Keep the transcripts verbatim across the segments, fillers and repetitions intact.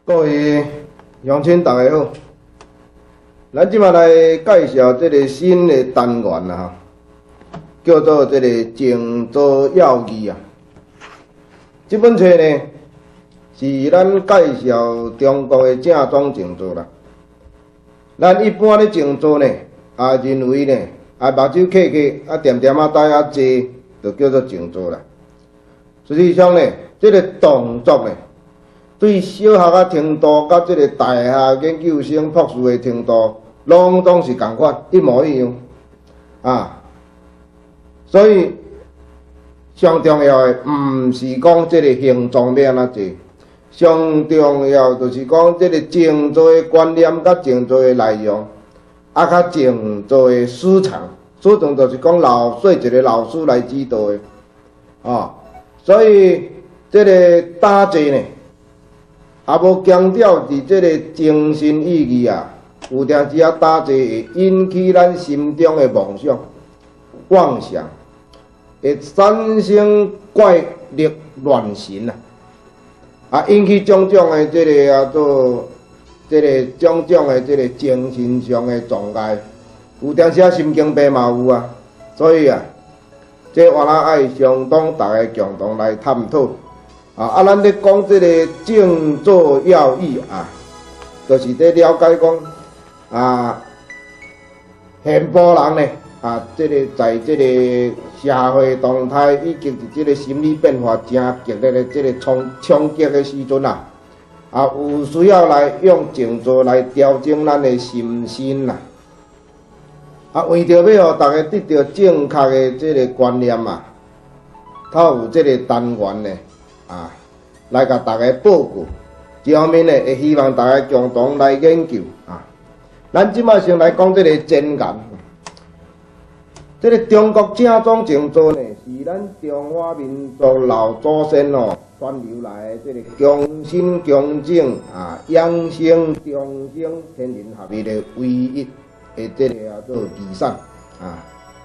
各位乡亲，大家好！咱即马来介绍这个新的单元啦，叫做这个静坐要义啊。这本册呢，是咱介绍中国的正宗静坐啦。咱一般咧静坐呢，也认为呢，啊目睭闭闭，啊点点啊呆啊坐，就叫做静坐啦。实际上呢，这个动作呢，对小学啊程度，甲这个大学研究生博士的程度，拢总是共款，一模一样啊。所以上重要的，毋是讲这个形状要安怎做，上重要就是讲这个静坐的观念，甲静坐的内容，啊，甲静坐的思想，思想就是讲老说一个老师来指导的啊。所以这个打坐呢，也无强调伫这个精神意义啊，有定时啊打坐会引起咱心中的梦想、妄想，会产生怪力乱神啊，啊引起种种的这个啊做这个种种的这个精神上的障碍，有定时啊心经病嘛有啊，所以啊。这我咱爱相当大家共同来探讨啊！啊，咱咧讲这个静坐要义啊，就是咧了解讲啊，现部人呢啊，这个在这个社会动态以及是这个心理变化真激烈的这个冲冲击的时阵啊，啊，有需要来用静坐来调整咱的心身啦。啊，为着要互大家得到正确的这个观念啊，透有这个单元呢啊，来甲大家报告。这方面呢，会希望大家共同来研究啊。咱即摆先来讲这个真言。这个中国正宗静坐呢，是咱中华民族老祖先哦传流来的这个强身强正啊、养生中生天人合一的唯一。诶，这个啊做仪式啊，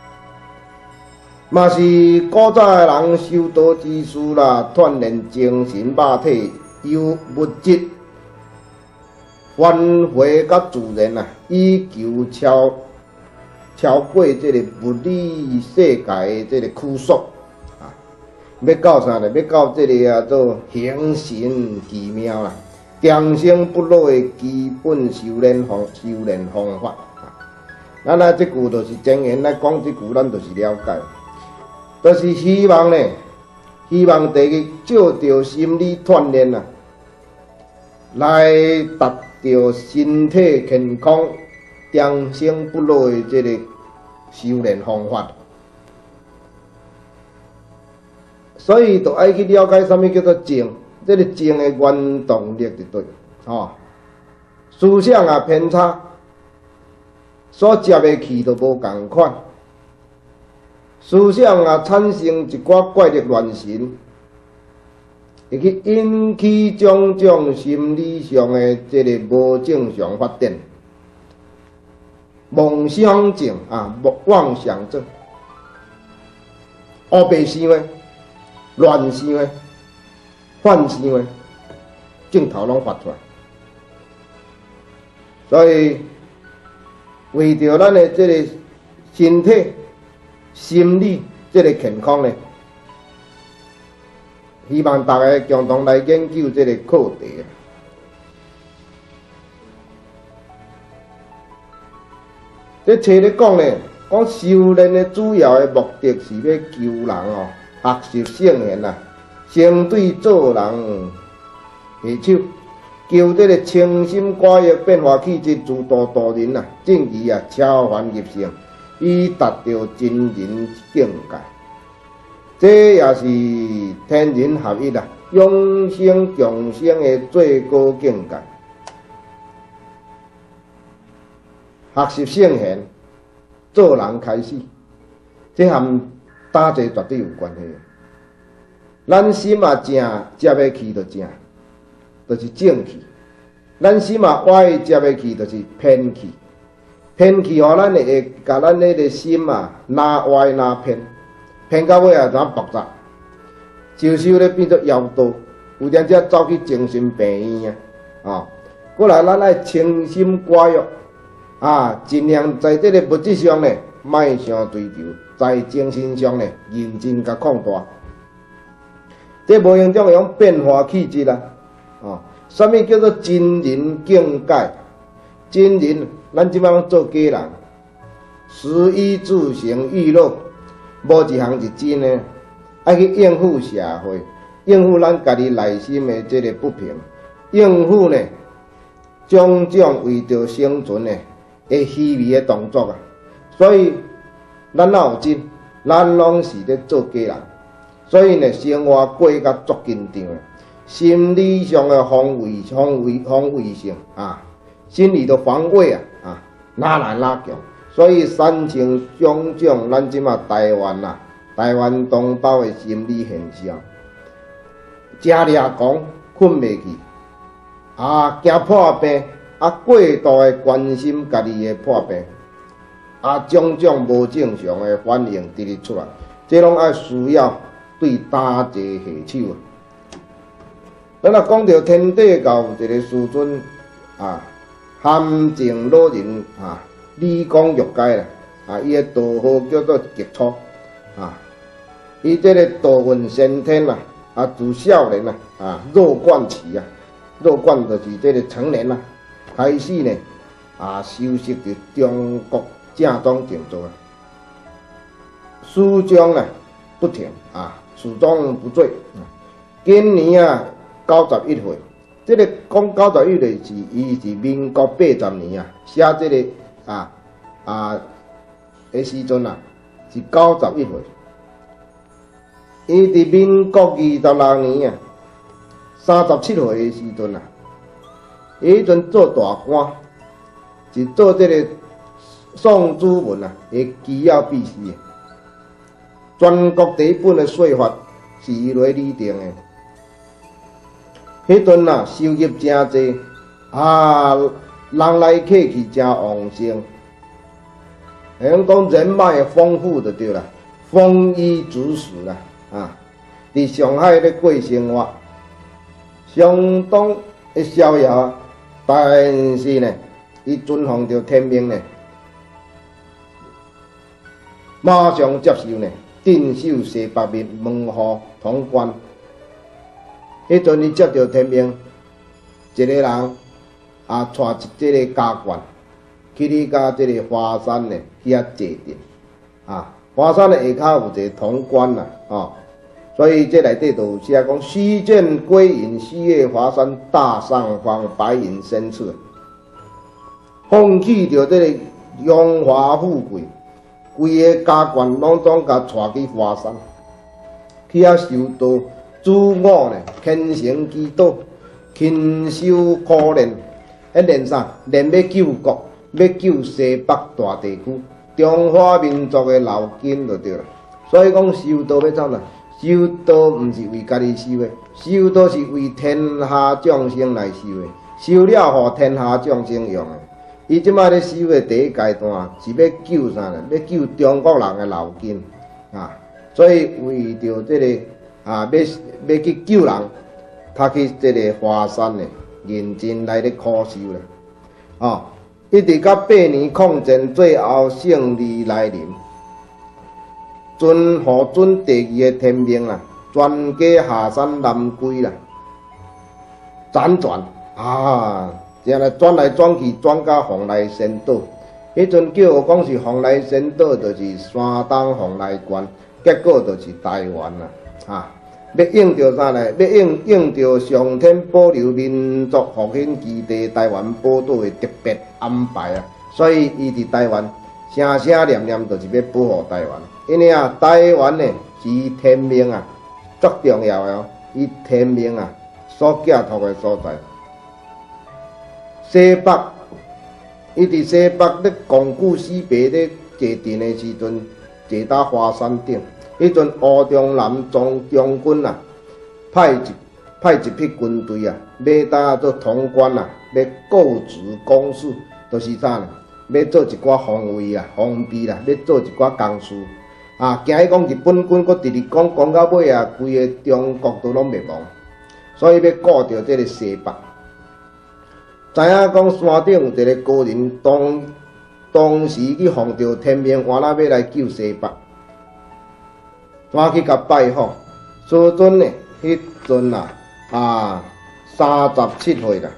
嘛是古早诶人修道之士啦，锻炼精神肉体，由物质返回甲自然啊，以求超超过这个物理世界诶这个拘束啊。要到啥呢？要到这个啊做形神奇妙啦，长生不老诶基本修炼方修炼方法。咱啊，即句就是真言来讲，即句咱就是了解，就是希望呢，希望第一照着心理锻炼啊，来达到身体健康、长生不老的这个修炼方法。所以，就爱去了解什么叫做静，这个静的原动力就对，哦，思想啊偏差。所接的气都无共款，思想啊产生一寡怪力乱神，会去引起种种心理上的这个无正常发展，梦想症啊、妄想症、黑白想的、乱想的、幻想的，镜头拢发出来，所以。为着咱的这个身体、心理这个健康呢，希望大家共同来研究这个课题。这册咧讲呢，讲修炼的主要的目的是要求人哦，学习圣贤啊，相对做人下手。求这个清心寡欲、变化气质、自度度人啊，正义啊，超凡入圣，以达到真人境界。这也是天人合一啊，永生共生的最高境界。学习圣贤，做人开始，这和打坐绝对有关系。咱心啊正，接的气就正。就是正气，咱心啊歪接的气就是偏气，偏气互咱会甲咱迄个心啊哪歪哪偏，偏到尾啊怎复杂，修修咧变做妖道，有阵则走去精神病院啊， 啊。过来，咱爱清心寡欲啊，尽量在这个物质上呢，卖伤追求，在精神上呢，认真甲扩大。这无形中用变化气质啦，啊，什么叫做真人境界？真人，咱即摆讲做假人，食衣住行娱乐，无一项是真的，爱去应付社会，应付咱家己内心的这个不平，应付呢种种为着生存的的虚伪的动作啊。所以咱哪有真？咱拢是咧做假人。所以呢，生活过甲足紧张的，心理上的防卫、防卫、防卫性啊，心理的防卫啊，啊，哪来哪强。所以产生种种咱即马台湾呐、啊，台湾同胞的心理现象，食掠狂，困袂去，啊，惊破病，啊，过度的关心家己的破病，啊，种种无正常的反应直直出来，这拢爱需要对打者下手啊！咱若讲到天地到一个师尊啊，含情老人啊，理讲欲解啦啊，伊个道号叫做极初啊，伊这个道运先天啦啊，自少年啦啊，弱冠期啊，弱冠就是这个成年啦，开始呢啊，修习着中国正宗静坐啊，书中呢不停啊。始终不醉。今年啊，九十一岁。这个讲九十一岁是伊是民国八十年啊，写这个啊啊的时阵啊，是九十一岁。伊伫民国二十六年啊，三十七岁的时阵啊，伊迄阵做大官，是做这个宋子文啊的机要秘书。全国第一本的税法是伊来拟定的。迄阵啊，收入真济，啊，人来客去真旺盛，像讲人脉丰富就对啦，丰衣足食啦，啊，伫上海咧过生活，相当的逍遥啊。但是呢，伊遵奉着天命呢，马上接受呢。镇守西北面门户潼关，迄阵伊接到天命，一个人啊带一这个家眷去你家这个华山呢去遐坐定啊。华山的下骹有一个潼关啦，哦，所以这内底就有写讲：西涧归隐，西岳华山大上方，白云深处，放弃着这个荣华富贵。规个家眷拢总甲带去华山，去遐修道，主我呢虔诚祈祷，勤修苦练，迄练啥？练要救国，要救西北大地区，中华民族的老根就对了。所以讲修道要怎啦？修道毋是为家己修的，修道是为天下众生来修的，修了互天下众生用的。伊即摆咧修的第一阶段是要救啥呢？要救中国人的老根啊！所以为着这个啊，要要去救人，他去这个华山呢，认真来咧苦修咧。啊，一直到八年抗战最后胜利来临，遵护准第二个天命啦，全家下山南归啦，辗转啊！然后转来转去，转到蓬莱仙岛。迄阵叫我讲是蓬莱仙岛，就是山东蓬莱县，结果就是台湾啦。啊，要应着啥呢？要应应着上天保留民族复兴基地台湾宝岛的特别安排啊。所以伊伫台湾声声念念，就是要保护台湾。因为啊，台湾呢是天命啊，足重要的哦。伊天命啊所寄托的所在。西北，伊伫西北咧光顾西北咧坐镇的时阵，坐到华山顶。迄阵吴中南中将军啊，派一派一批军队啊，要到做潼关啊，要告知公事，就是啥呢？要做一寡防卫啊、防备啦，要做一寡工事啊。惊伊讲日本军搁直直讲讲到尾啊，规个中国都拢灭亡，所以要顾着这个西北。 知影讲山顶有一个高人，当当时去奉着天命，换那要来救西北，赶去甲拜访。师尊呢，迄阵啊啊三十七岁啦，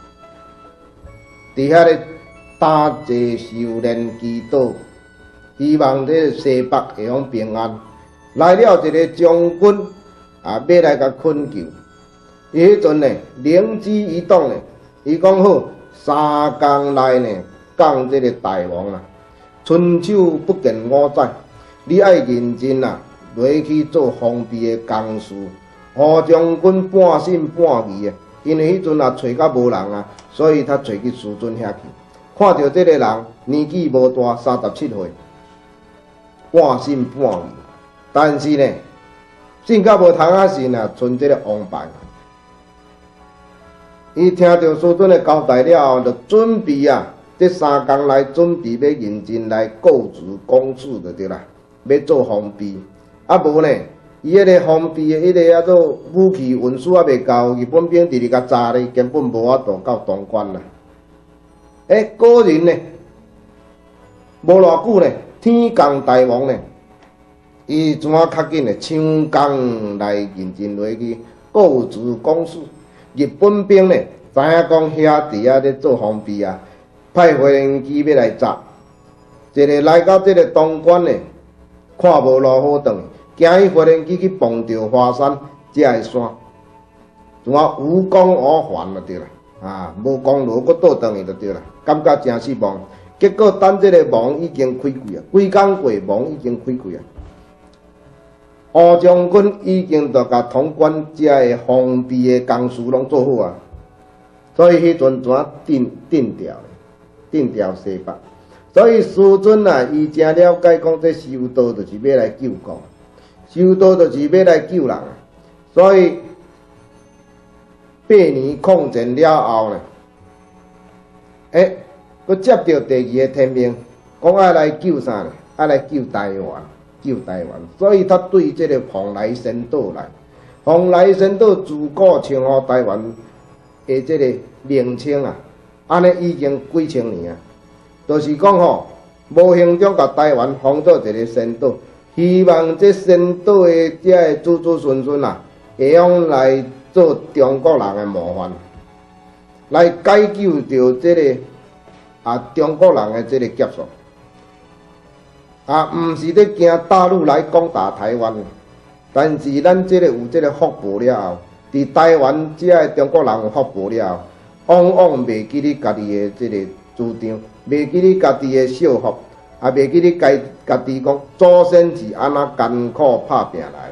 伫遐咧打坐修炼祈祷，希望这西北会用平安。来了一个将军啊，要来甲困救。伊迄阵呢，灵机一动呢，伊讲好三工内呢，降这个大王啊，春秋不见五载，你爱认真啊，落去做封闭的工事。胡将军半信半疑啊，因为迄阵啊找甲无人啊，所以他找去师尊遐去。看到这个人年纪无大，三十七岁，半信半疑，但是呢，信甲无通啊信啊，剩这个王牌。伊听到师尊的交代了后，就准备啊，这三工来准备要认真来构筑工事就对啦，要做封闭。啊无呢，伊迄个封闭的迄个啊做武器运输啊未够，日本兵直直甲炸咧，根本无法度到东关啦。诶，果然呢，无偌久呢，天降大王呢，伊怎啊较紧呢？抢工来认真落去构筑工事。日本兵呢，知影讲遐伫遐咧做封闭啊，派飞行机要来炸。一个来到这个东关呢，看无路好转，惊伊飞行机去碰着华山这个山，怎啊无功而返就对啦。啊，无功劳搁倒转去就对啦，感觉真失望。结果等这个网已经开开啊，几工过网已经开开啊。胡将军已经着甲通关遮个封闭的工事拢做好啊，所以迄阵怎定定调定调西北。所以师尊啊，伊真了解讲，这修道就是要来救国，修道就是要来救人啊。所以八年抗战了后呢，诶，佮接到第二个天命，讲爱来救啥呢？爱来救台湾。救台湾，所以他对这个蓬莱仙岛来，蓬莱仙岛自古称呼台湾的这个名称啊，安尼已经几千年啊，就是讲吼，无形中甲台湾封做一个仙岛，希望这仙岛的这个子子孙孙啊，会用来做中国人的模范，来解救着这个啊中国人的这个劫数。啊，毋是咧惊大陆来攻打台湾，但是咱即个有即个福报了后，伫台湾遮个中国人有福报了后，往往袂记你家己的即个主张，袂记你家己的孝福，也袂记你家家己讲祖先是安怎艰苦拍拼来。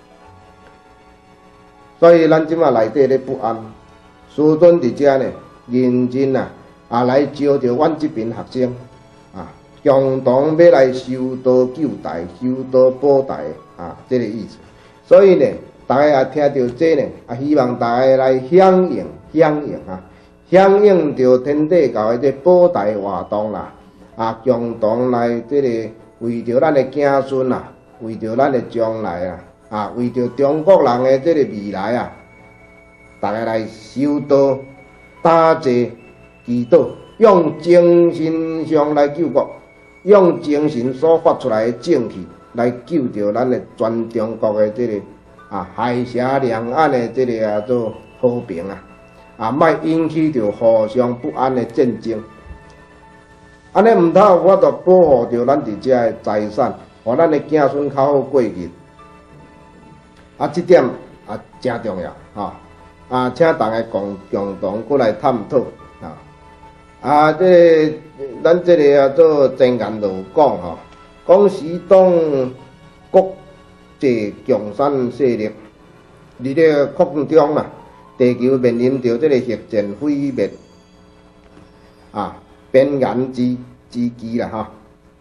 所以咱即马内底咧不安，师尊伫遮呢认真啊，也来招着阮即边学生啊。共同要来修道救台、修道保台啊，这个意思。所以呢，大家也听到这呢，啊，希望大家来响应、响应啊，响应着天地教的这保台活动啦，啊，共同来这个为着咱的子孙啊，为着咱的将来啊，啊，为着中国人的这个未来啊，大家来修道、打坐、祈祷，用精神上来救国。用精神所发出来的正气来救着咱的全中国的这个啊海峡两岸的这个啊做和平啊，啊莫引起着互相不安的战争。安尼毋通有法度保护着咱伫遮的财产，互咱的子孙较好过日。啊，这点啊真重要哈！啊，请大家共共同过来探讨啊。啊，这个、咱这个啊做前言就有讲吼，讲时当国际共产势力伫咧扩张啊，地球面临着这个核战毁灭啊边缘之之机啦哈。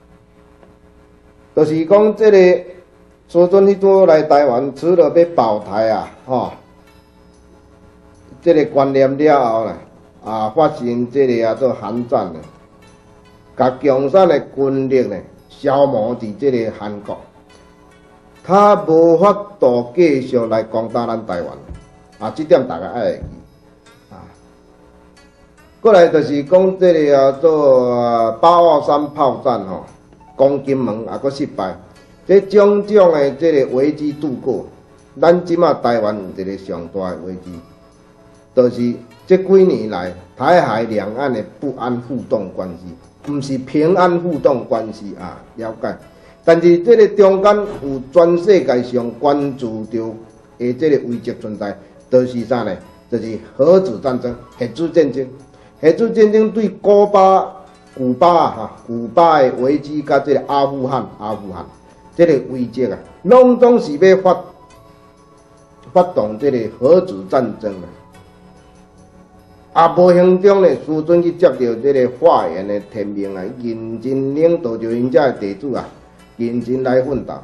就是讲这个师尊迄阵来台湾，除了要保台啊，吼，这个观念了后咧。啊，发生这个啊做韩战呢，甲共产的军力呢消磨伫这个韩国，他无法度继续来攻打咱台湾，啊，这点大家爱会记啊。 过来就是讲这个啊做八二三炮战吼，攻金门也阁失败，这种种的这个危机度过，咱即马台湾有一个上大的危机，就是这几年来台海两岸的不安互动关系，毋是平安互动关系啊，了解。但是这个中间有全世界上关注到的这个危机存在，就是啥呢？就是核子战争、核子战争。核子战争对古巴、古巴啊，哈，古巴的危机，甲这个阿富汗、阿富汗这个危机啊，拢总是要发发动这个核子战争啊。啊，无形中呢，苏准去接到这个化缘的天命啊，认真领导着因遮的地主啊，认真来奋斗，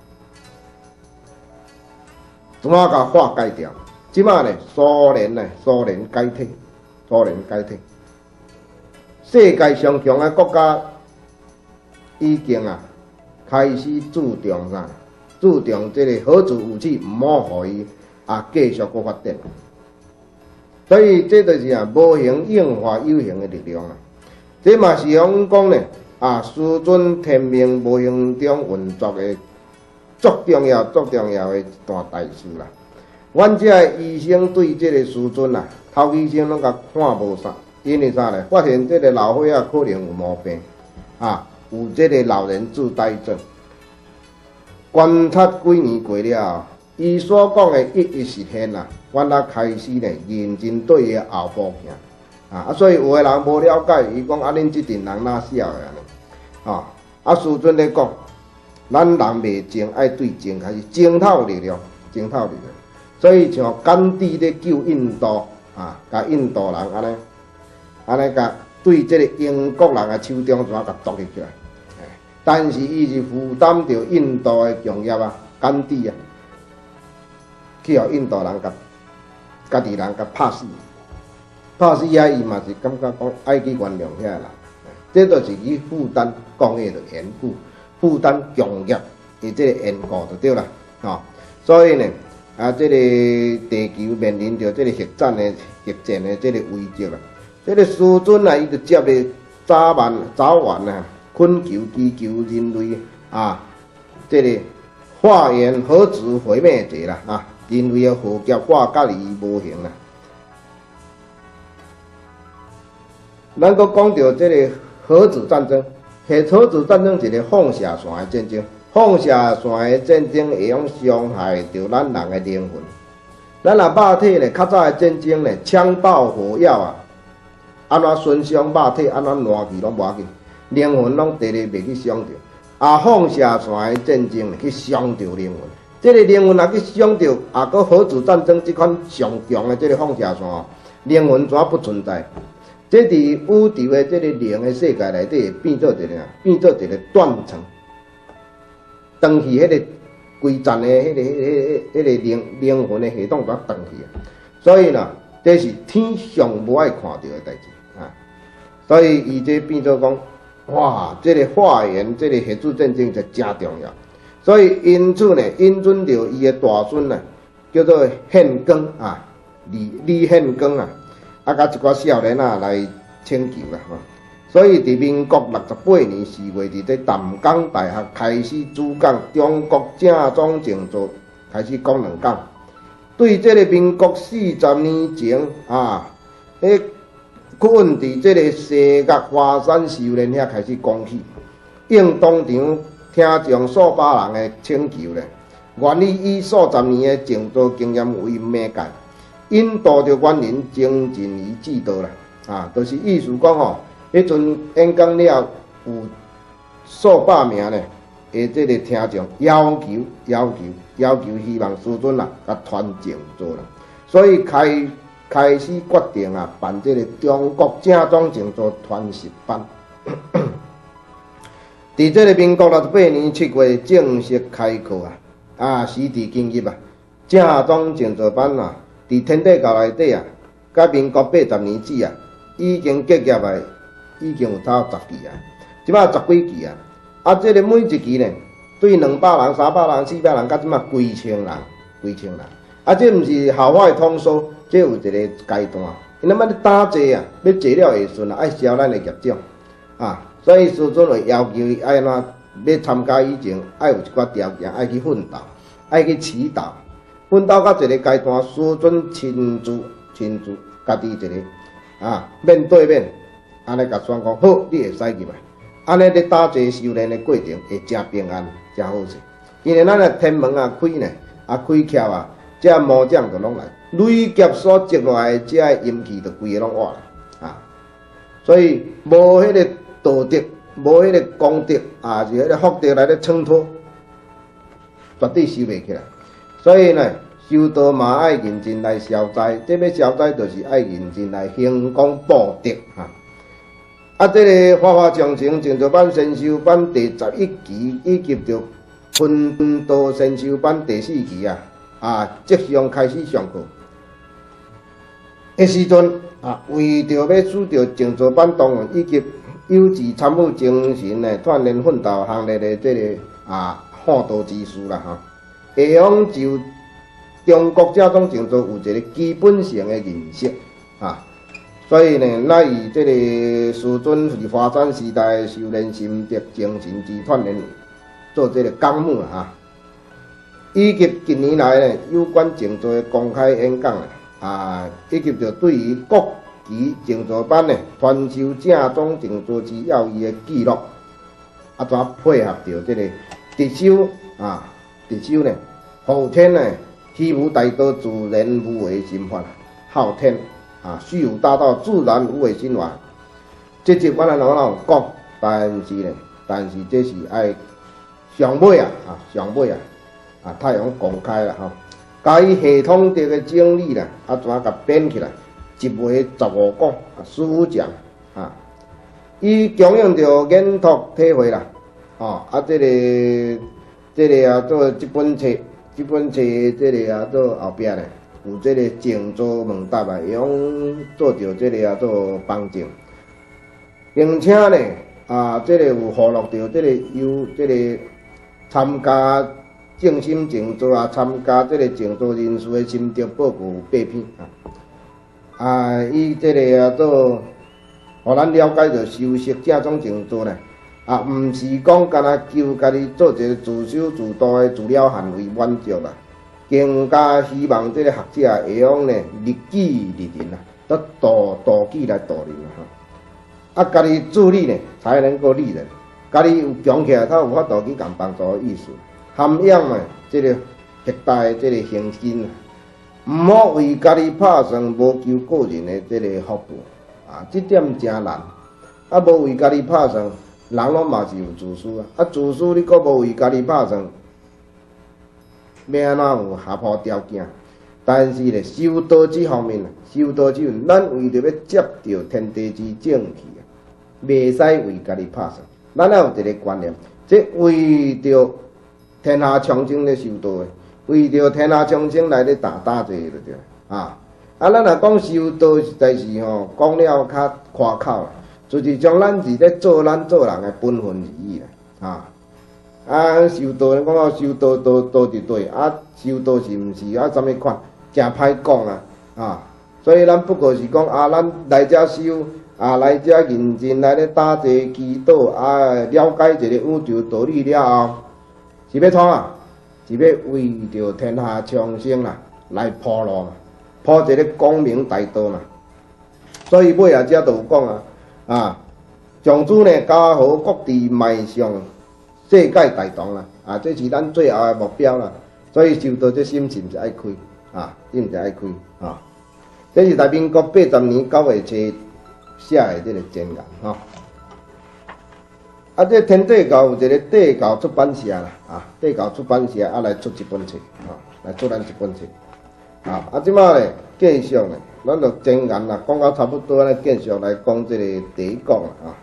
怎啊甲化解掉？即马呢，苏联呢，苏联解体。苏联解体，世界上强的国家已经啊开始注重啥？注重这个核子武器唔好互伊啊继续搁发展。所以这就是啊无形应化有形的力量啊。这嘛是讲讲呢啊，师尊天命无形中运作的足重要、足重要的一段大事啦。阮遮个医生对这个师尊啊。头医生拢甲看无啥，因为啥呢？发现这个老伙仔可能有毛病，啊，有这个老人痴呆症。观察几年过了，伊所讲的一一实现啦，阮才开始呢认真对伊后步行，啊，啊，所以有个人无了解，伊讲啊，恁即阵人哪晓的安尼，啊，啊，师尊咧讲，咱人袂精，爱对精开始精透力量，精透力量。所以像甘地咧救印度。啊，甲印度人安尼，安尼甲对这个英国人的手中怎啊甲夺入去来？但是伊是负担着印度的强业啊，甘地啊，去互印度人甲家己人甲拍死，拍死啊！伊嘛是感觉讲爱去原谅遐人，这就是伊负担工业的缘故，负担强业的这个缘故就对啦，吼、哦。所以呢。啊，这个地球面临着这个核战的核战的这个危机啦。这个师尊啊，伊就接咧早晚早晚啊，恳求祈求人类啊，这个化缘核子毁灭者啦啊，人类的浩劫化甲伊无形啦。咱阁讲到这个核子战争，核核子战争是一个放射线的战争。放射线的战争会用伤害到咱人的灵魂。咱若肉体咧，较早的战争咧，枪爆火药啊，安怎损伤肉体，安怎烂去拢无要紧，灵魂拢直直袂去伤着。啊，放射线的战争咧，去伤着灵魂。这个灵魂若去伤着，啊，搁核子战争这款上强的这个放射线，灵魂怎不存在？这伫宇宙的这个灵的世界内底，变做一个变做一个断层。断去迄个规站的迄、那个、迄、那个、迄个灵灵魂的系统全断去啊！所以呢，这是天上无爱看到的代志啊！所以伊这变做讲，哇，这个化缘，这个核子战争就真重要。所以因此呢，因准着伊的大孙呢，叫做宪光啊，李李宪光啊，啊，甲一寡少年啊来请求啦吼。所以，伫民国六十八年四月，伫这淡江大学开始主讲中国正宗静坐，开始讲两讲。对这个民国四十年前啊，迄困伫这个西岳华山修炼遐开始讲起，应当场听从数百人的请求咧，愿意以数十年的静坐经验为媒介，引导着原人精进于之道啦。啊，就是意思讲吼。迄阵演讲了有数百名咧，诶，这个听众要求、要求、要求，希望师尊啊，甲传静坐啦。所以开开始决定啊，办这个中国正宗静坐传习班。伫这个民国六十八年七月正式开课啊，啊，时至今日啊，正宗静坐班啊，伫天地教内底啊，甲民国八十年止啊，已经结业来。已经有超十期啊，即摆十几期啊，啊，这个每一期呢，对两百人、三百人、四百人，甲即摆几千人、几千人，啊，这毋是校外通缩，这有一个阶段， 因那么咧打坐啊，要坐了会顺啊，爱消咱的业障啊。所以师尊会要求伊爱怎要参加以前，爱有一寡条件，爱去奋斗，爱去祈祷。奋斗到一个阶段，师尊亲自亲自家己一个啊面对面，安尼甲宣讲好，你会使入来。安尼咧打坐修炼的过程会真平安，真好势。因为咱的天门啊开呢，啊开窍啊，这魔障就拢来，累劫所积落来的这阴气就规个拢活啦啊。所以无迄个道德，无迄个功德啊，是迄个福德来咧衬托，绝对修袂起来。所以呢，修道嘛爱认真来消灾，这要消灾就是爱认真来行功报德哈。啊，这个《法华常情净土版先修版第十一期以及着分道先修版第四期啊，啊，即将开始上课。迄时阵啊，为着要使着净土版同文以及有志参悟精神的锻炼奋斗行列的这个啊护道之士啦哈，会用就中国这种净土有一个基本性的认识啊。所以呢，咱以这个师尊是华山时代修炼心得精神之锻炼做这个纲目啊，以及近年来呢有关净土的公开演讲啊，以及着对于各级净土班呢传授正宗净土之要义的记录，啊，怎配合着这个特修啊，特修呢后天呢虚无大道自然无为心法，后天。啊，虚有大道，自然无为心法。这节我咱老老讲，但是呢，但是这是爱上尾啊，啊上尾啊，啊太阳公开了哈，甲伊系统的个整理啦，啊怎甲编起来，一回十五讲，啊师傅讲啊，伊供应着研读体会啦，哦啊这个这个啊做这本册，这本册这个啊做后壁咧。有这个净土问答啊，会用做着这个啊做帮助，并且呢啊，这个有附录着这个有这个参加正心净土啊，参加这个净土人士的心得报告八篇啊，啊，伊这个啊做，互咱了解着修习正宗净土呢，啊，毋是讲干那求家己做一个自修自度的自了范围满足啦。更加希望这个学者会用呢立己立人啊，得度度己来度人啊哈。啊，家己自立呢，才能够立人。家己有强起来，他有法度去共帮助的意思。涵养嘛，这个极大的这个恒心啊，毋好为家己打算，无求个人的这个福报啊，这点真难。啊，无为家己打算，人拢嘛是有自私啊。啊，自私你阁无为家己打算。要安怎有合乎条件？但是咧，修道这方面啊，修道这方面，咱为着要接着天地之正气啊，袂使为家己打算。咱要有一个观念，即为着天下苍生咧修道的，为着天下苍生来咧打打坐就对啊。啊，咱若讲修道，实在是吼讲了较夸口啦，就是将咱是咧做咱做人的本分而已啦啊。啊，修道，讲到修道，道道伫对，啊，修道是毋是啊？什么款，真歹讲啊！啊，所以咱不过是讲啊，咱来遮修，啊，来遮认真来咧打坐祈祷，啊，了解一个宇宙道理了后，是要创啊？是要为着天下苍生啦，来铺路嘛，铺一个光明大道嘛。所以尾啊，遮就有讲啊，啊，从此呢，教好各地迈向。世界大同啦，啊，这是咱最后的目标啦。所以修道这心是毋是爱开啊？一定是爱开啊！这是大民国八十年九月初写的这个箴言吼。啊，这天地教有一个地教出版社啦，啊，地教出版社啊来出一本册，啊，来出咱一本册。啊，啊，即马咧继续咧，咱就箴言啦，讲到差不多咧，继续来讲这个第一讲啦，啊。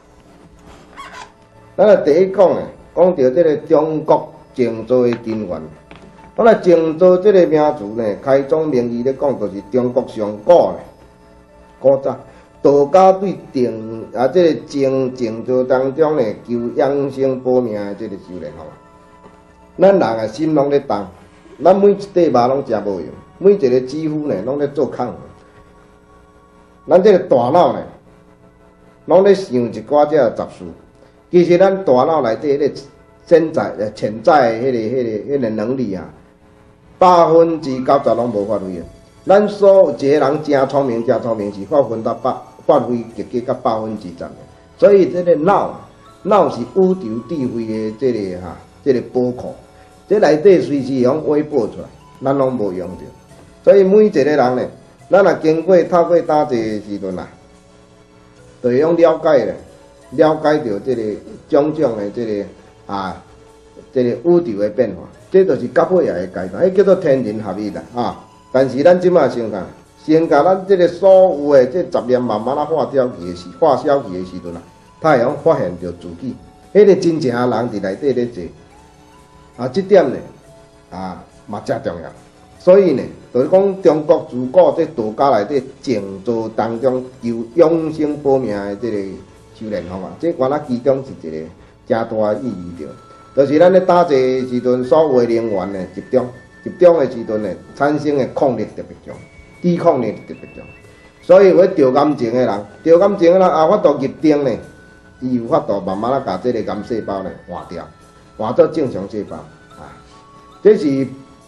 咱来第一讲咧。讲到这个中国净土的根源，咱来净土这个名词呢，开宗明义咧讲，就是中国上古咧，古早道家对定啊这个净净土当中呢，求养生保命的这个修炼吼。咱人啊心拢咧动，咱每一块肉拢食无用，每一个肌肤呢拢咧做空。 咱这个大脑呢，拢咧想一寡只杂事。其实咱大脑内底迄个潜在、呃潜在的迄、那个、迄、那个、迄个能力啊，百分之九十拢无发挥啊。咱所有一个人真聪明、真聪明是发挥到百发挥结结到百分之十的。所以这个脑，脑是宇宙智慧的这个哈、啊，这个宝库。这内底随时会用微波出来，咱拢无用着。所以每一个人呢，咱若经过透过打坐的时阵啊，就会用了解咧，了解到这个种种的这个啊，这个宇宙的变化，这就是到尾也会阶段，迄叫做天人合一啦啊。但是咱即马先讲，先甲咱这个所有的这杂念慢慢啊化掉去的时，化消去的时阵啊，他会用发现着自己，迄、那个真正的人伫内底咧坐。啊，这点呢，啊，嘛真重要。所以呢，就是讲中国自古在道家内底静坐当中求永生保命的这个修炼方法，这原来其中是一个真大的意义着。就是咱咧打坐时阵，所有的能源呢集中，集中的时阵呢，产生的抗力特别强，抵抗力特别强。所以有调感情的人，调感情的人啊，法度入定呢，伊有法度慢慢啊，把这个癌细胞呢换掉。换做正常细胞啊，这是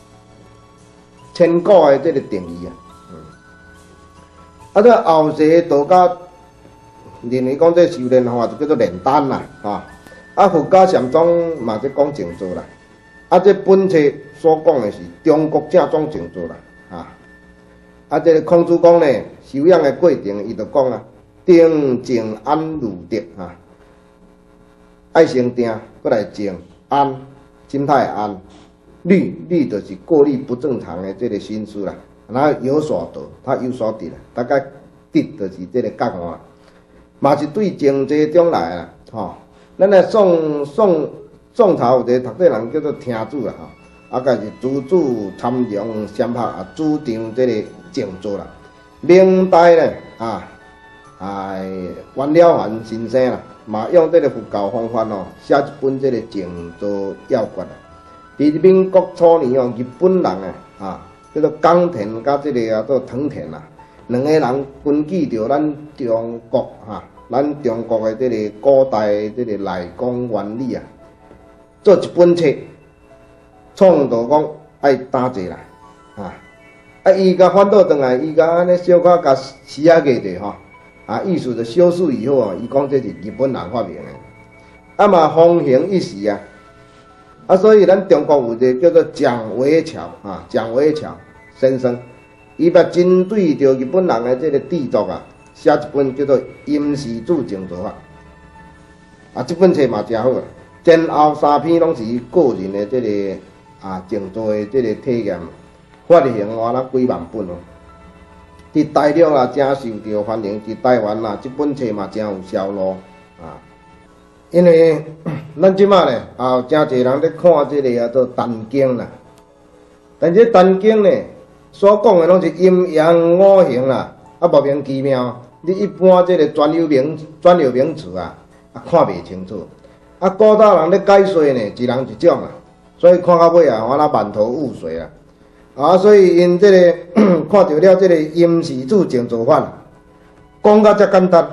千古的这个定义啊。嗯，啊，这后世道家认为讲这修炼法就叫做炼丹啦，啊，啊佛家禅宗嘛在讲静坐啦，啊这本册所讲的是中国正宗静坐啦，啊，啊这个孔子讲呢，修养的过程，伊就讲啊，定静安如德啊，爱先定，过来静。安，心态安，虑虑就是过滤不正常的这个心思啦。然后有所得，他有所得啦。大概得就是这个觉悟，嘛是对静坐中来啦。吼、哦，咱诶宋宋宋朝有一个读册人叫做听主啦，吼，啊，甲是资助参详禅学啊，主张这个静坐啦。明代咧啊，哎，袁了凡先生啦。嘛用这个佛教方法哦，写一本这个静坐要诀啦。伫民国初年哦，日本人啊，啊叫做冈田甲这个啊做藤田啦，两个人根据着咱中国哈，咱中国的这个古代这个内功原理啊，做一本册，创造讲爱打坐啦，啊，啊伊甲反倒转来，伊甲安尼小可甲写下去吼。啊，意思就修饰以后啊，伊讲这是日本人发明的，啊嘛风行一时啊，啊所以咱中国有一个叫做蒋维桥啊，蒋维桥先生，伊捌针对着日本人的这个制作啊，写一本叫做《阴时自静坐法》，啊这本册嘛真好啊，前后三篇拢是伊个人的这个啊静坐的这个体验，发行完了几万本哦。伫大陆啦，真受到欢迎；伫台湾啦，这本册嘛真有销路啊。因为咱即马咧，啊，真侪人咧看这个啊做《坛经》啦。但这《坛经》咧，所讲的拢是阴阳五行啦，啊，莫名其妙。你一般这个专有名专有名词啊，啊看袂清楚。啊，古早人咧解说呢，一人一种啊，所以看到尾啊，我那满头雾水啊。啊，所以因这个看到了这个阴时自静坐法，讲到遮简单，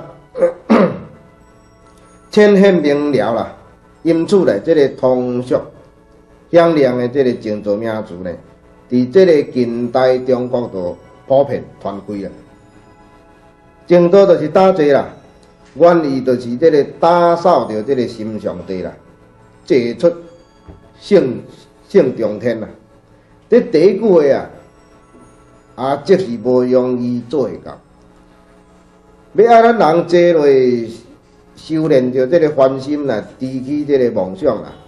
浅显明了啦。因此咧，这个通俗响亮的这个静坐名词呢，伫这个近代中国就普遍传开啦。静坐就是打坐啦，原意就是这个打扫着这个心上帝啦，坐出性性中天啦。这第一句话啊，啊，即是无容易做会到。要爱咱人坐落修炼着这个欢心啦，提起这个梦想啦。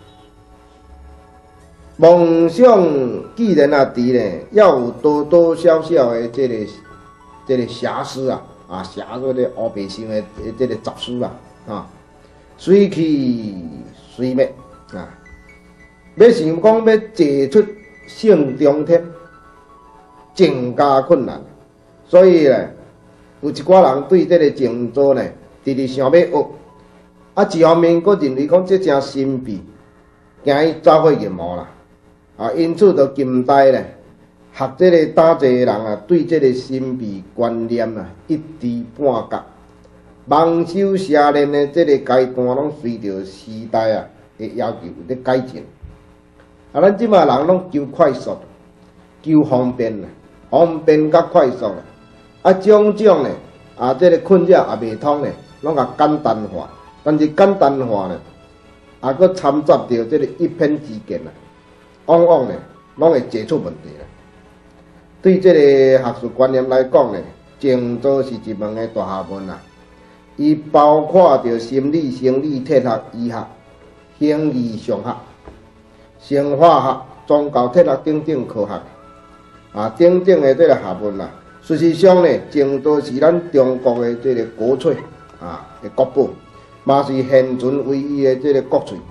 梦想既然啊伫咧，要有多多少少的这个这个瑕疵啊，啊，瑕疵的黑白心的这个杂事啊，啊，随去随灭啊。要想讲要坐出性中天，更加困难。所以咧，有一寡人对这个静坐呢，直直想要学，啊，一方面佫认为讲这真神秘，惊伊走火入魔啦。啊，因此到近代咧， 学这个打坐的人啊，对这个神秘观念啊，一知半觉。蒙修邪念的这个阶段，拢随着时代啊的要求在改进。啊，咱即马人拢求快速，求方便啊，方便甲快速啊，啊种种呢，啊这个困扰也未通呢，拢甲简单化。但是简单化呢，啊佫掺杂着这个一偏之见啊，往往呢，拢会解出问题啦。对这个学术观念来讲呢，静坐是一门的大学问啊。伊包括着心理、生理、哲学、医学、形而上学、生化学、宗教、哲学等等科学啊，等等的这个学问啊。事实上呢，静坐是咱中国的这个国粹啊的国宝，嘛是现存唯一的这个国粹。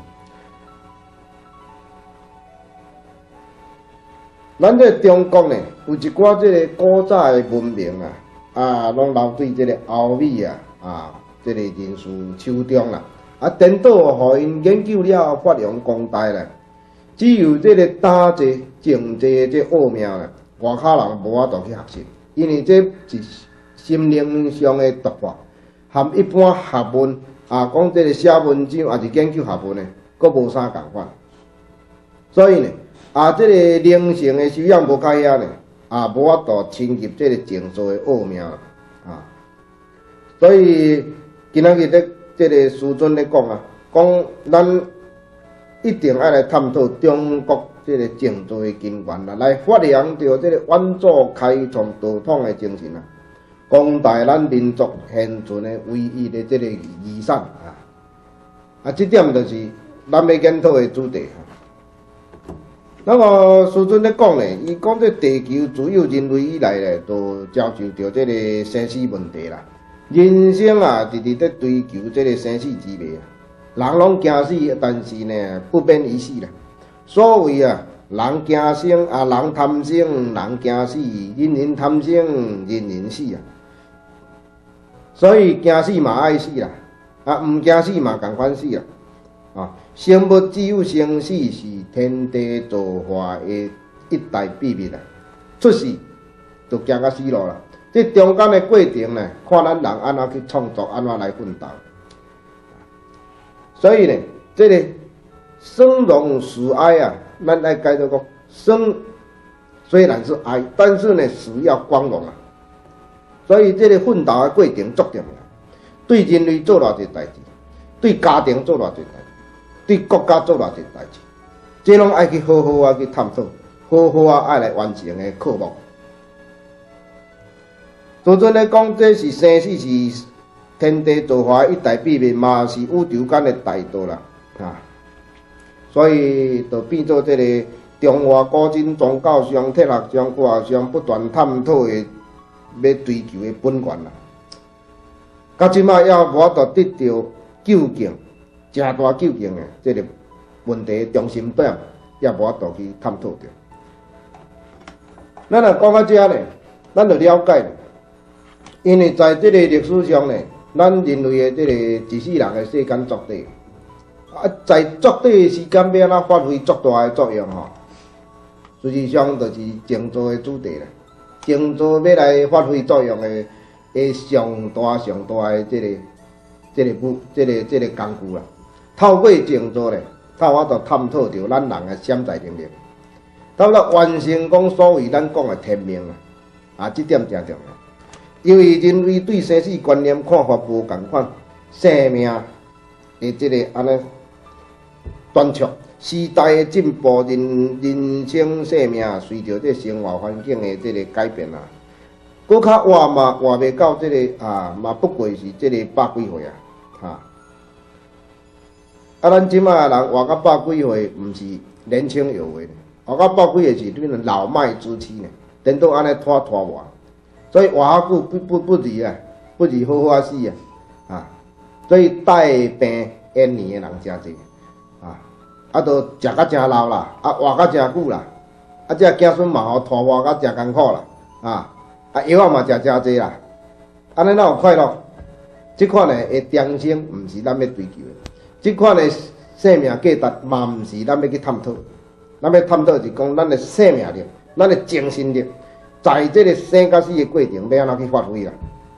咱这中国呢，有一寡这个古早的文明啊，啊，拢留对这个欧美啊。啊，这个人士手中啦，啊，颠倒互因研究了发扬光大啦。只有这个打坐静坐的这奥妙啦，外口人无法度去学习，因为这是心灵上的突破，和一般学问啊，讲这个写文章也是研究学问的，佫无啥共款。所以呢，啊，这个灵性的修养无较遐呢，啊，无法度亲入这个静坐的奥妙啊。所以今仔日咧，这个师尊咧讲啊，讲咱一定要来探讨中国这个静坐的根源啦，来发扬着这个远祖开创道统的精神啊，广大咱民族现存的唯一的这个遗产啊，啊，这点就是咱要研讨的主题啊。那么师尊咧讲咧，伊讲这地球自有人类以来咧，都遭受着这个生死问题啦。人生啊，直直在追求这个生死之谜啊。人拢惊死，但是呢，不免一死啦。所谓啊，人惊生啊，人贪生，人惊死；人人贪生，人人死啊。所以惊死嘛爱死啦，啊，唔惊死嘛共款死啦。啊，生物只有生死是天地造化的一大秘密啊。出世就行到死路啦。这中间的过程呢，看咱人安怎去创作，安怎来奋斗。所以呢，这个生荣死哀啊，咱来解释讲，生虽然是哀，但是呢，死要光荣啊。所以这个奋斗的过程足重要，对人类做偌济代志，对家庭做偌济代志，对国家做偌济代志，这拢爱去好好啊去探讨，好好啊爱来完成的科目。师尊咧讲，这是生死是天地造化一大秘密，嘛是宇宙间的大道啦，啊！所以就变做这个中华古今宗教上、哲学上、科学上不断探讨的要追求的本源啦。到即马也无法度得到究竟，正大究竟的这个问题的中心点，也无法度去探讨着。咱若讲到这呢，咱就了解。因为在这个历史上呢，咱人类的这个一世人的世间作地，啊，在作地的时间要安怎发挥足大的作用吼？实际上就是静坐的主题啦。静坐要来发挥作用的，的上大上大的这个、这个不、这个、这个工具啦。透过静坐咧，才法度探讨着咱人的潜在能力，到了完成讲所谓咱讲的天命啊，啊，这点真重要。因为人类对生死观念看法无共款，生命的这个安尼短促，时代的进步，人人生生命随着这生活环境的这个改变啊，搁较活嘛活袂到这个啊，嘛不过是这个百几岁啊，哈、啊。啊，咱即马人活到百几岁，毋是年轻有为，活到百几岁是你们老迈之期呢，颠倒安尼拖拖活。所以活较久不不不如啊，不如好好啊死啊，啊！所以带病延年的人真济，啊！啊，都食甲真老啦，啊，活甲真久啦，啊，这子孙嘛吼拖活甲真艰苦啦，啊！啊，药仔嘛食真济啦，安尼哪有快乐？即款的的长生，毋是咱要追求的；即款的生命价值，嘛毋是咱要去探讨。咱要探讨是讲咱的生命力， 咱的精神力，在这个生甲死的过程，要安怎去发挥啦？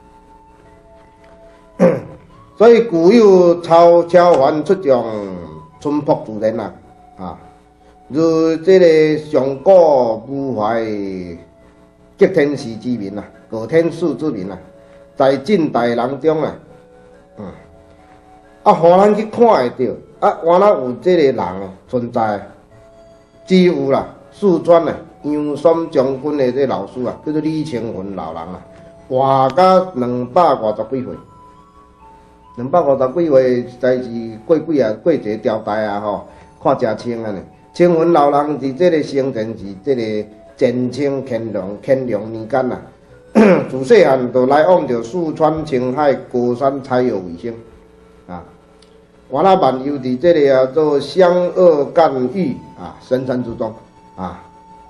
所以古有超超凡出众，淳朴自然啊！啊，如这个上古无怀极天时之民啊，高天赐之民啊，在近代人中啊，嗯，啊，互咱去看会到，啊，原来有这个人存在，只有啦，四川啊，杨三将军的这老师啊，叫做李清云老人啊，活到两百五十几岁。两百五十几岁，在是过几啊，过一个朝代啊吼，看真清啊呢。清云老人伫这个生前是这个建清乾隆乾隆年间啊，自细汉就来往着四川、青海、高山采药为生啊。完了漫游伫这个啊做湘鄂赣豫啊深山之中啊，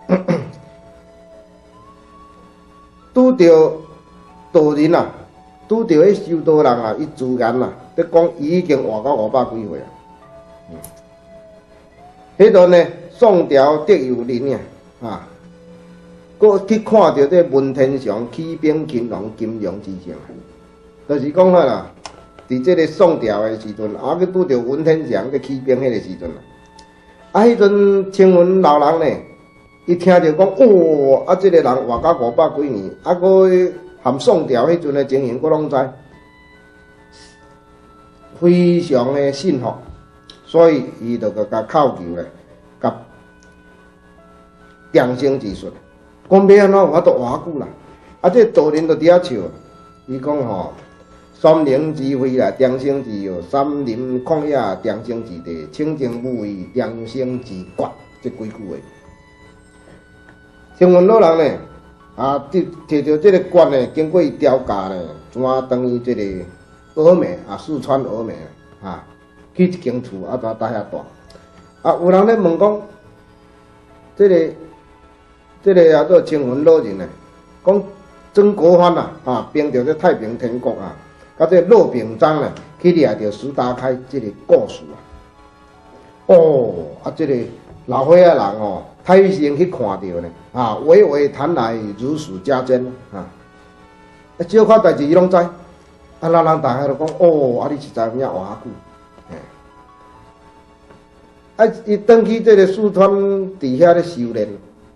拄着道人啊。拄着迄修道人啊，伊自言啊，伫讲伊已经活到五百几岁啊。嗯，迄阵呢，宋朝得有人啊，啊，佫去看着这文天祥起兵勤王金庸之相啊，就是讲啊啦，伫这个宋朝的时阵，啊，去拄着文天祥去起兵迄个时阵啊，啊，迄阵青云老人呢，伊听着讲，哦，啊，这个人活到五百几年，啊，佫。含宋朝迄阵的情形，我拢知，非常的信服，所以伊就个甲考究咧，甲定生之术，讲要安怎我都偌久啦。啊，这道人就伫遐笑，伊讲吼，三灵之会啦，定生之药；三林旷野，定生之地；清净无为，定生之决。这几句话，听闻老人呢？啊，摕摕着这个罐呢，经过伊雕架呢，转等于这个峨眉啊，四川峨眉啊，去一间厝啊，怎搭遐大？啊，有人咧问讲，这个这个啊，做青云老人呢，讲曾国藩啊，啊，并着这太平天国啊，甲这骆秉章呢，去掠着石达开这个故事啊。哦，啊，这个老岁仔人哦。太先去看到呢，啊，娓娓谈来如数家珍啊，啊，少看代志伊拢知，啊，人人大家都讲，哦，啊，你实在有影活久，啊，伊转去这个四川伫遐咧修炼，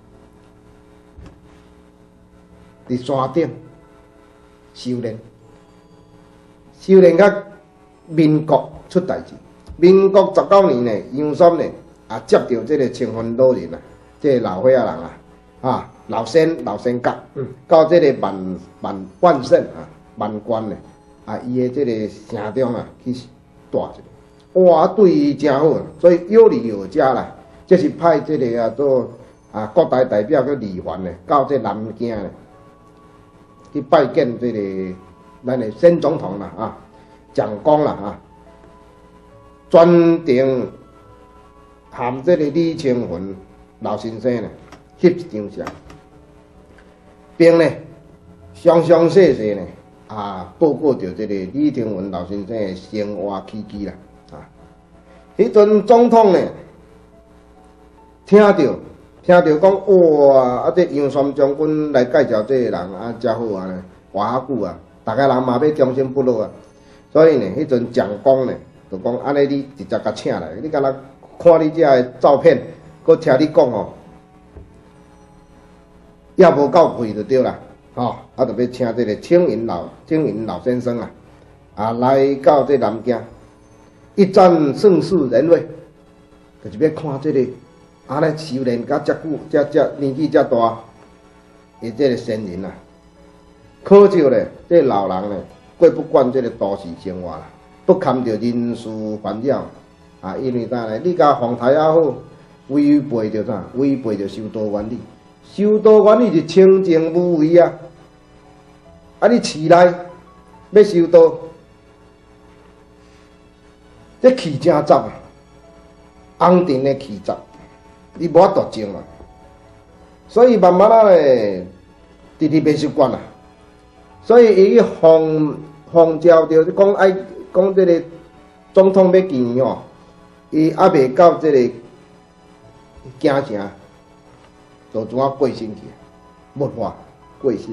伫山顶修炼，修炼到民国出代志，民国十九年呢，杨三呢啊接到这个青云老人啊。这个老岁仔人啊，啊老仙老仙甲，嗯，到这个万万万胜啊万关呢，啊伊的这个城中啊去住一个，哇对伊真好，所以有理有家啦。这是派这个啊做啊国大代表叫李环呢，到这南京呢去拜见这个咱的新总统啦啊，蒋公啦啊，专程含这个李清云。老先生呢，翕一张相，并呢详详细细呢啊报告着这个李清云老先生的生活起居啦啊。迄阵总统呢听到听到讲哇啊这杨三将军来介绍这个人啊，真好啊，活遐久啊，大家人嘛要忠心不老啊。所以呢，迄阵蒋公呢就讲安尼，你直接甲请来，你敢若看你这个照片。佮听你讲哦，也无够贵就对啦，吼、哦，啊，就要请这个青云老青云老先生啊，啊，来到这南京，一展盛世人味，就是要看这个啊咧修炼甲遮久，遮遮年纪遮大，伊这个先人啊，可惜咧，这个老人咧过不惯这个都市生活啦，不堪着人事烦扰啊，因为啥咧？你甲皇太也好。违背着啥？违背着修道原理。修道原理是清净无为啊！啊，你市内要修道，这气真杂啊，红尘的气杂，你无法度静啊。所以慢慢啊咧，直直袂习惯啊。所以伊去奉奉召着讲爱讲这个总统要见吼，伊还袂到这个。京城， 就怎啊过身去，没化过身。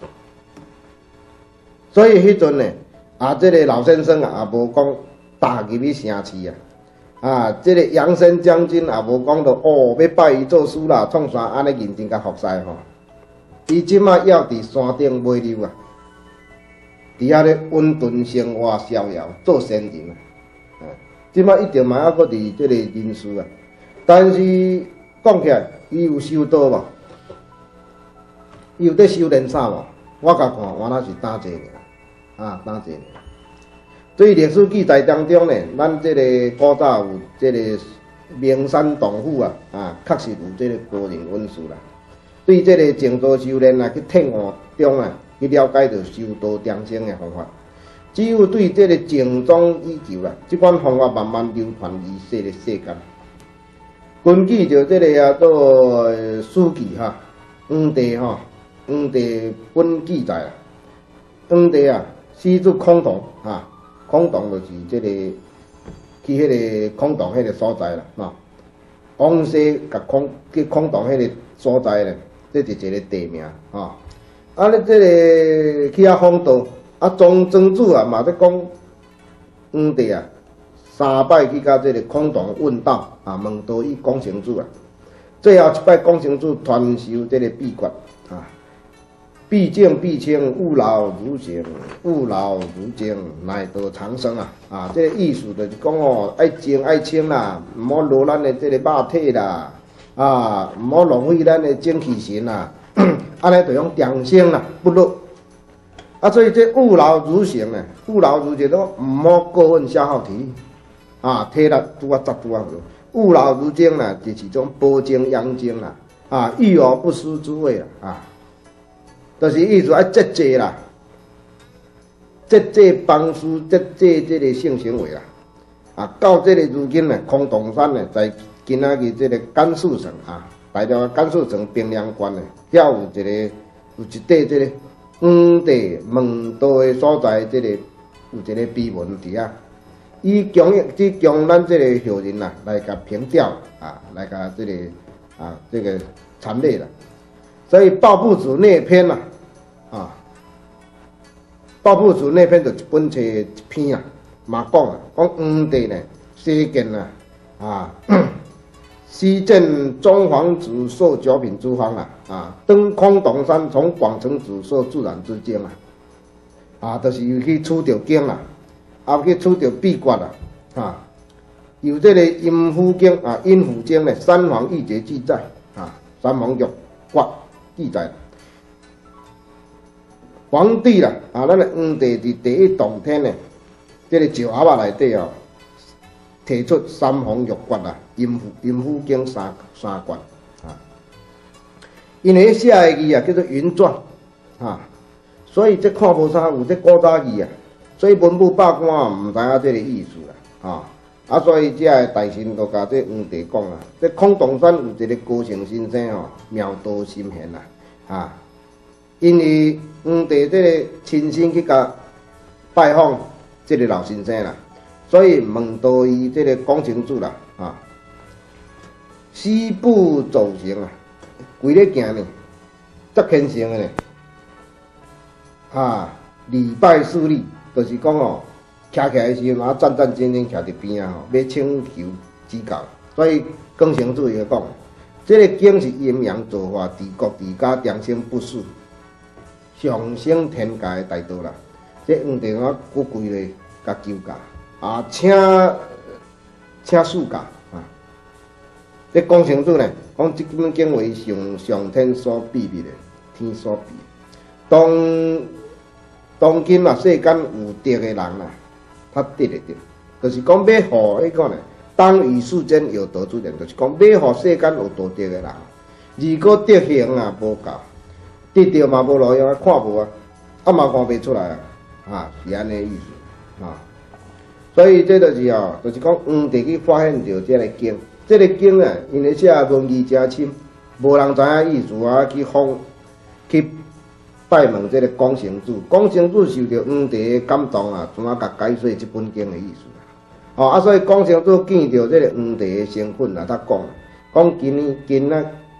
所以迄阵呢，啊，这个老先生啊，也无讲踏入去城市啊，啊，这个杨森将军也无讲到哦，要拜伊做师啦，创啥安尼认真甲服侍吼。伊即马要伫山顶买溜啊，伫遐咧温存生活逍遥，做仙人啊。啊，即马一定嘛还搁伫即个人世啊。但是讲起来，伊有修道无？伊有在修炼啥无？我甲看，我那是打坐尔，啊，打坐尔。所以历史记载当中呢，咱即个古早有即个名山洞府啊，啊，确实有即个高人文士啦。对即个静坐修炼啊，去听学中啊，去了解到修道养生的方法。只有对即个静中以求啦，即款方法慢慢流传于世个世间。根据着即个啊，做书记哈，黄帝哈，黄帝本记载啊，黄帝啊，始祖孔洞啊。孔洞就是即、这个去迄个孔洞迄个所在啦，喏。往西甲孔去孔洞迄个所在咧，这是一个地名啊。啊，咧即个去遐访道，啊，庄庄主啊嘛在讲黄帝啊，三摆去甲即个孔洞问道啊，问道伊讲清楚啊。最后一摆讲清楚传授即个秘诀啊。毕竟必清，勿劳如行，勿劳如精，乃得长生啊！啊，这个意思就是讲哦，爱精爱清啦，唔好劳咱的这个肉体啦，啊，唔好浪费咱的精气神啦，安尼就用长生啦，不老。啊，所以这勿劳如行呢，勿劳如精，都唔好过分消耗体力，啊，体力拄啊杂拄啊无。勿劳如精啦，就是种保精养精啦，啊，欲而不思之谓啦，啊。就是意思爱节制啦，节制帮助，节制这个性行为啦。啊，到这个如今呢，空洞山呢，在今仔日这个甘肃省啊，大条甘肃省平凉县呢，遐有一个有一块这个黄帝问道的所在，这个有一个碑文伫遐，以供即供咱这个后人呐来甲凭吊啊，来甲这个啊这个参礼啦。所以《抱朴子内篇》呐，啊，《抱朴子内篇》就一本册一篇啊，嘛讲啊，讲黄帝呢，西见啊，啊，西见中皇子受九品之方啊，啊，登空洞山，从广成子受自然之精啊，啊，就是有去取着经啦，啊，去取着秘诀啦，啊，有这个阴符经啊，阴符经呢，三皇玉节记载啊，三皇玉卦。记载，皇帝啦，啊，咱的黄帝伫第一洞天呢，这个石盒仔内底哦，提出三皇玉卦啦，阴符阴符经三三卦啊，因为写的字啊叫做云篆啊，所以这看无啥有这古早字啊，所以文武百官啊唔知影这个意思啦啊。啊，所以遮个大臣就甲这黄帝讲啊，这空洞山有一个高僧先生吼，妙道心贤啦，啊，因为黄帝这个亲身去甲拜访这个老先生啦，所以问到伊这个讲清楚啦，啊，四步走行啊，规日行呢，足虔诚的呢，啊，礼拜事礼，就是讲哦。徛起来时阵，啊战战兢兢徛伫边啊吼，要请求指教。所以更清楚伊讲，这个经是阴阳造化，治国治家，长生不死，上升天界的大道啦。这黄帝啊，佫跪咧甲求教，啊请请赐教啊。这讲清楚呢，讲这本经为上上天所秘密的，天所秘。当当今啊，世间有德的人啦。他得的得，就是讲要互迄个呢，当与世间有德之人，就是讲要互世间有道德的人。如果德行啊无够，得到嘛无路用，看无啊，啊嘛看袂出来啊，啊是安尼意思啊。所以这就是哦，就是讲黄帝去发现着这个经，这个经啊，因为写文字真深，无人知影意思啊，去访去。拜问这个广成子，广成子受到黄帝的感动啊，怎啊甲解说这本经的意思哦，啊，所以广成子见到这个黄帝的身份啊，他讲，讲今今仔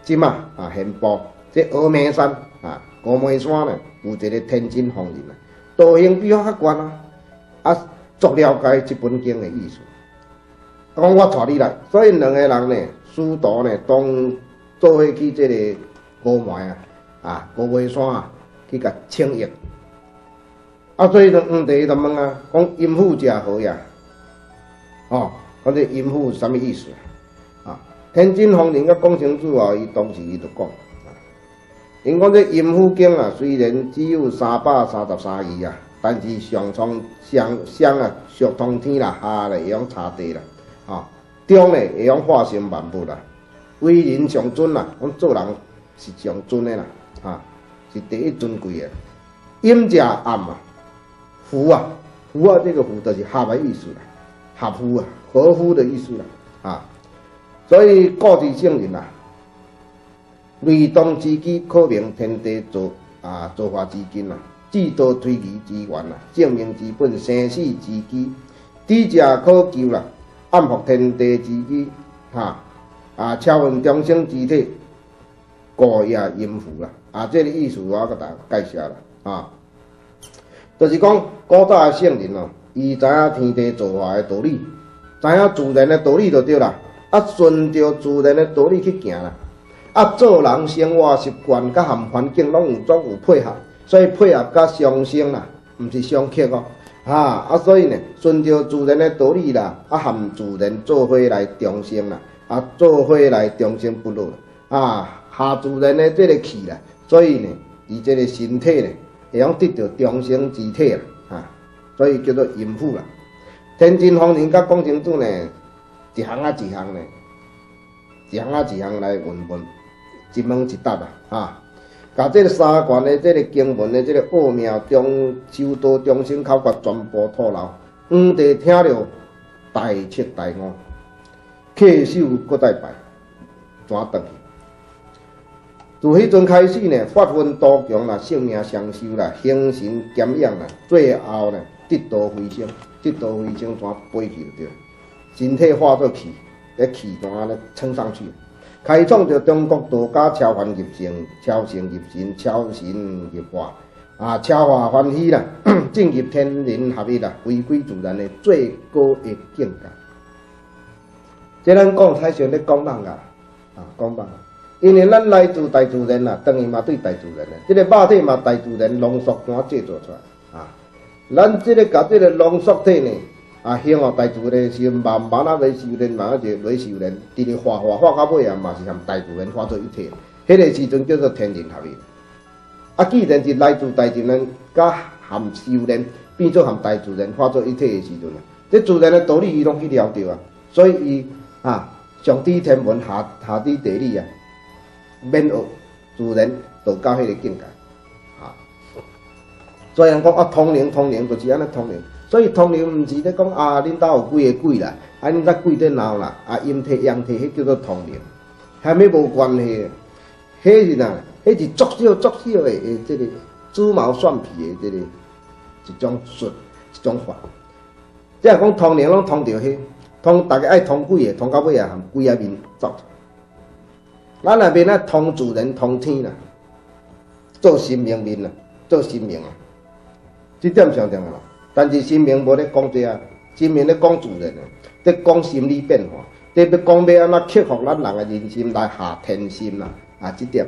即马啊现报，这峨眉山啊，峨眉山呢有一个天津方人啊，道行比我较悬啊，啊足了解这本经的意思。讲我带你来，所以两个人呢，师徒呢，当做伙去这个峨眉啊，啊峨眉山啊，去甲请益。啊，所以呢，黄帝就问啊，讲阴府正好呀，哦，讲这阴府是啥物意思啊？天津方人甲讲清楚啊，伊当时伊就讲，因讲这阴府经啊，虽然只有三百三十三字啊，但是上通上上啊，属通天啦，下咧会用查地啦，啊，中咧会用化成万物啦，为人上尊啦，讲做人是上尊的啦，啊，是第一尊贵的，阴正暗啊。符啊，符啊，这个符就是合的意思啦，合乎啊，合乎的意思啦，啊，所以古之圣人啊，雷动之机，可明天地造啊造化之根啊，制度推移之源啊，证明之本，生死之机，知者可救啦，暗伏天地之机，哈啊，超运众生之体，故也阴符啦，啊，这个意思我给大家介绍啦，啊。就是讲，古早的圣人哦，伊知影天地造化的道理，知影自然的道理就对啦。啊，顺着自然的道理去行啦。啊，做人生活习惯甲含环境拢有总有配合，所以配合甲相生啦，毋是相克哦。哈啊，所以呢，顺着自然的道理啦，啊，含自然做伙来众生啦，啊，做伙来众生不落啦。啊，下自然的这个气啦，所以呢，伊这个身体呢。会用得到众生之体啦，啊，所以叫做阴府啦。天津方人甲讲清楚呢，一项啊一项呢，一项啊一项来问问，一问一答啦，啊，甲这个三观的这个经文的这个奥妙中修道众生口诀全部吐露，黄帝听了大彻大悟，稽首搁再拜，转转去。自迄阵开始呢，发奋图强啦，性命长寿啦，形神兼养啦，最后呢，得道飞升，得道飞升怎飞去就对了，身体化作气，咧气怎咧撑上去，开创着中国道家超凡入圣、超圣入神、超神入化啊，超化欢喜啦，进入天人合一啦，回归自然的最高的境界。这咱讲太上咧讲人啊，啊讲人啊。因为咱来自大自然啦，当然嘛对大自然啦，这个肉体嘛大自然浓缩怎制作出来啊？咱这个甲这个浓缩体呢，啊，向哦大自然是慢慢啊来修炼，慢慢就来修炼，直直化化化到尾啊，嘛是含大自然化作一体。迄个时阵叫做天人合一。啊，既然是来自大自然，甲含修炼变做含大自然化作一体的时阵啊，这自然的道理伊拢去了着啊，所以伊啊上知天文，下下知地理啊。免学自然就到迄个境界，啊！所以人讲啊，通灵通灵就是安尼通灵。所以通灵毋是咧讲啊，恁兜有几个鬼啦，啊恁兜鬼在闹啦，啊阴体阳体，迄叫做通灵，虾米无关系？迄是哪？迄是作小作小的诶，这个猪毛蒜皮的这个一种术，一种法。即系讲通灵拢通着迄，通大家爱通几个，通到尾啊，含几啊面走。咱那边啊，通自然通天啦，做神明面啦，做神明啊，这点上重要啦。但是神明无咧讲这啊，神明咧讲自然啊，咧讲心理变化，咧要讲要安怎克服咱人的人心来下天心啦，啊，这点。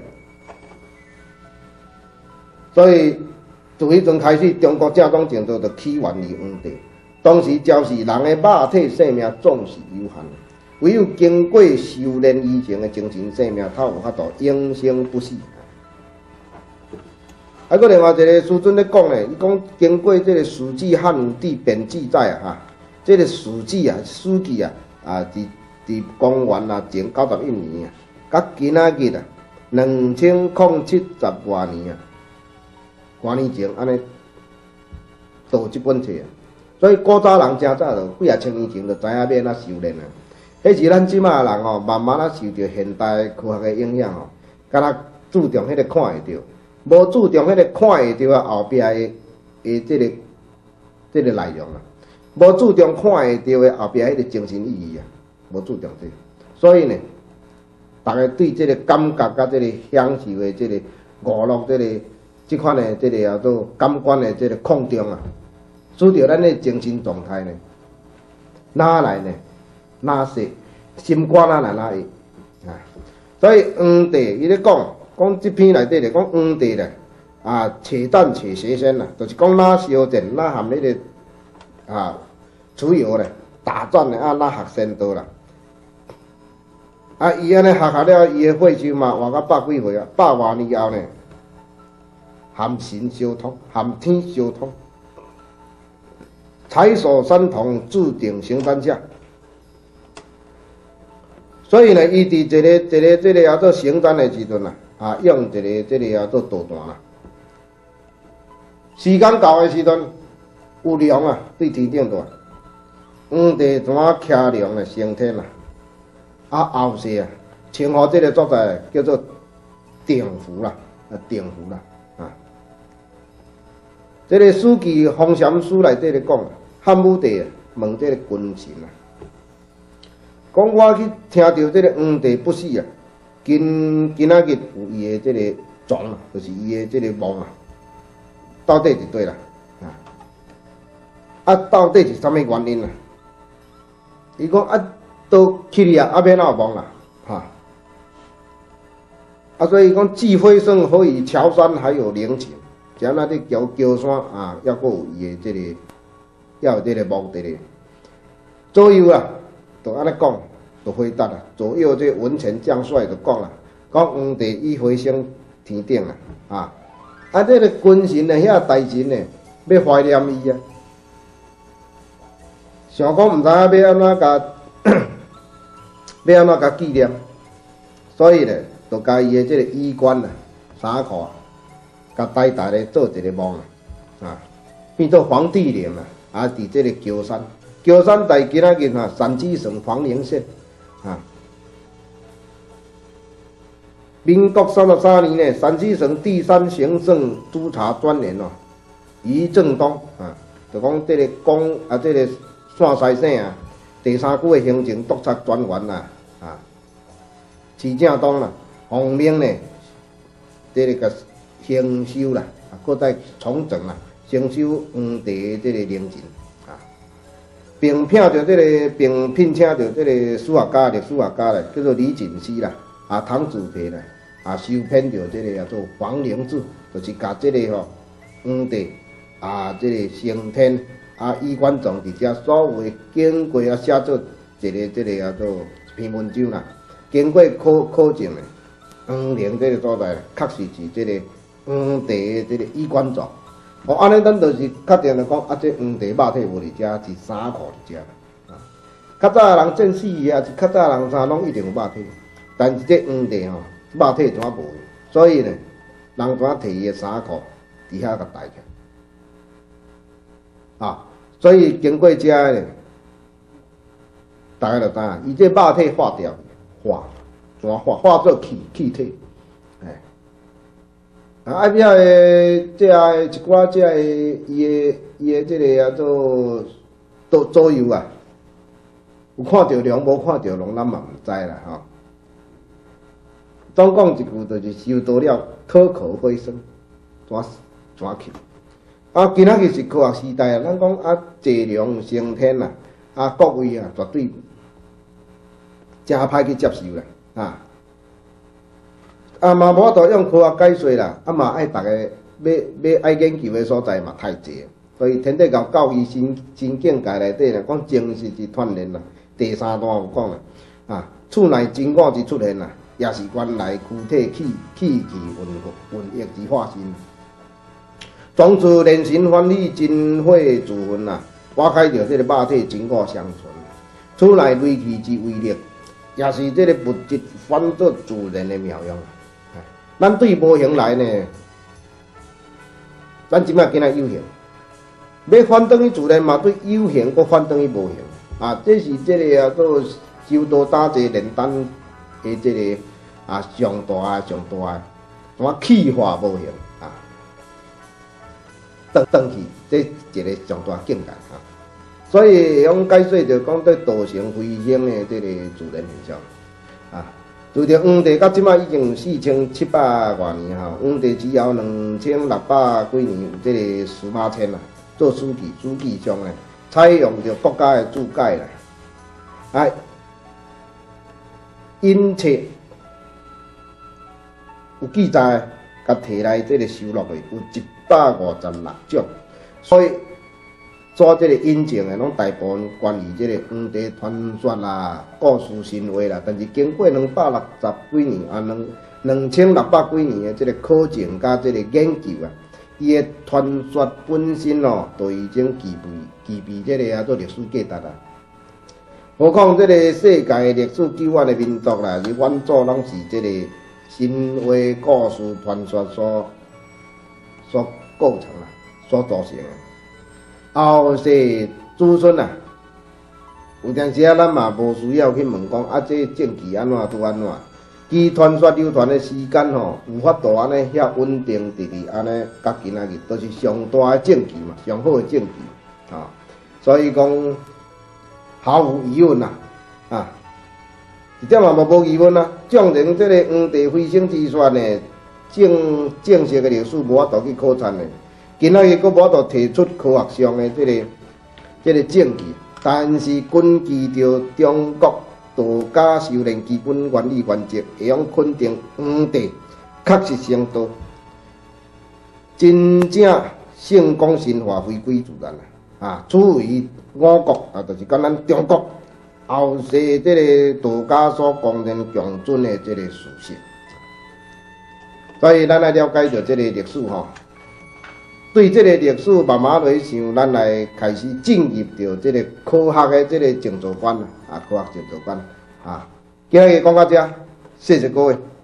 所以自迄阵开始，中国正统程度就起源于黄帝。当时昭示人的肉体生命总是有限。唯有经过修炼以前的精神生命，才有法度永生不死。啊，搁另外一个师尊咧讲咧，伊讲经过这个《史记》汉武帝编记载啊，哈，这个《史记》啊，《史记》啊，啊，伫伫公元啊前九十一年啊，甲今仔日啊，两千零七十多年啊，多年前安尼读这本册啊，所以古早人真早就几啊千年前就知影要安怎修炼啊。迄是咱即马人吼，慢慢啊受着现代科学的影响吼，敢若注重迄个看会着，无注重迄个看会着啊后壁的的即个即个内容啊，无注重看会着的后壁迄个精神意义啊，无注重这，所以呢， 大家对这个感觉甲这个享受的这个娱乐这个这款的这个叫做感官的这个控中啊，使着咱的精神状态呢，哪来呢？哪说心肝哪来哪会啊？所以黄帝伊咧讲，讲这篇内底咧讲黄帝咧啊，且战且邪仙啦，就是讲哪相战，哪含迄个啊蚩尤咧大战咧啊，哪学仙道啦。啊，伊安尼学学了，伊的血修嘛活到百几岁啊，百外年后呢，含神相通，含天相通，财所三同，注定成天下。所以呢，伊伫一个一个这个叫做成丹的时阵啊，啊，用一个这个叫做导弹啦。时间到的时阵，有龙啊对天顶大，黄帝怎啊骑龙的升天啦？啊，后世啊，称呼这个作者叫做定符啦，啊，定符啦，啊，这个《史记·封禅书》内底咧讲，汉武帝啊问这个君臣啊，讲我去听到这个黄帝不死啊，今今仔日有伊的这个状啊，就是伊的这个梦啊，到底是对啦，啊，啊，到底是啥物原因啊？伊讲啊。都去哩啊，啊免哪有梦啦，哈！啊，所以讲既飞升何以桥山还有灵情，像那啲桥桥山啊，要阁有伊的这个，要有这个目的咧。左右啊，就安尼讲，就回答啦。左右这文臣将帅就讲啦，讲黄帝已飞升天顶啊，啊，啊这个君臣呢，遐大臣呢，要怀念伊啊，想讲毋知影要安怎甲。要安怎甲纪念？所以咧，就甲伊的这个衣冠啊、衫裤啊，甲代代咧做一个梦啊，啊，变做皇帝陵啊，啊，伫这个桥山，桥山在今仔日啊，陕西省黄陵县啊。民国三十三年呢，陕西省第三行政督察专员哦，于正东啊，就讲这个公啊，这个陕西省啊。第三区的行政督察专员啦，啊，徐正东啦，奉命呢，这个个兴修啦，啊，搁再重整啦，兴修黄帝的这个陵寝啊，并聘着这个，并聘请着这个史学家、历史学家咧，叫做李锦熙啦，啊，唐子培啦，啊，修编着这个叫做《皇陵志》，就是甲这个吼黄帝啊，这个升天。啊，衣冠状伫遮所有经过啊写作一个这个叫做一篇文章啦，经过考考证诶，黄陵这个所在确实是这个黄帝的这个衣冠状。哦，安尼咱就是确定来讲，啊，这黄帝肉体无伫遮，是衫裤伫遮啊。较早诶人战死啊，是较早诶人衫拢一定有肉体，但是这黄帝吼肉体怎啊无？所以呢，人怎啊摕伊诶衫裤伫遐甲带起？啊，所以经过遮咧，大家就知影，伊这肉体化掉，化，怎化？化作气气体，哎，啊，啊，遐个这个一寡这个伊个伊个这个叫做左左右啊，有看到龙，无看到龙，咱嘛毋知啦吼。总讲一句，就是修道了，脱口飞升，怎怎去？啊，今仔日是科学时代啊，咱讲啊，坐龙升天啦，啊，各位啊，绝对真歹去接受啦，啊，啊嘛无法度用科学解说啦，啊嘛爱逐个要要爱研究的所在嘛太济，所以天地教教育新新境界内底啦，讲精神之锻炼啦，第三段有讲啦，啊，处内真我之出现啦，也是原来躯体气气气运运液之化身。庄子炼神翻理真火自焚啊，挖开着这个肉体真我相存，厝内锐气之威力，也是这个物质翻作自然的妙用。咱对无形来呢，咱即摆今仔有形，要翻转去自然嘛，对有形搁翻转去无形啊，这是这个叫做修道打坐炼丹的这个啊上大啊上大啊，怎啊气化无形。转转去，这一个上大境界哈。所以用解说就讲对道成飞升的这个自然现象啊。 就着黄帝到即摆已经有四千七百多年吼，黄帝之后两千六百几年有即个司马迁啦，做书记，书记上咧采用着国家的注解啦，啊，因册有记载，甲摕来即个收录的有一百五十六种，所以。做即个引证的，拢大部分关于即个黄帝传说啦、故事神话啦，但是经过两百六十几年啊，两两千六百几年的即个考证甲即个研究啊，伊的传说本身哦，就已经具备具备即个啊做历史价值啦。何况即个世界历史久远的民族啦，是远祖拢是即个神话故事传说所所构成啦，所造成的。后世子孙啊，有阵时啊，咱嘛无需要去问讲啊，这政治安怎拄安怎？其传说流传的时间吼，有法度安尼遐稳定直直安尼，甲今仔日都是上大的证据嘛，上好的证据啊。所以讲毫无疑问啦，啊，一点嘛无无疑问啊。证明这个黄帝飞升之说呢，正正式的历史无法度去考察的。今仔日佫无法度提出科学上的这个这个证据，但是根据着中国道家修炼基本原理原则，会用肯定黄帝确实成道，真正成功神话回归自然啦！啊，处于我国啊，就是讲咱中国后世这个道家所公认强准的这个事实，所以咱来了解着这个历史吼。对这个历史慢慢来想，咱来开始进入到这个科学的这个正座观啊，科学正座观啊。今日讲到这，谢谢各位。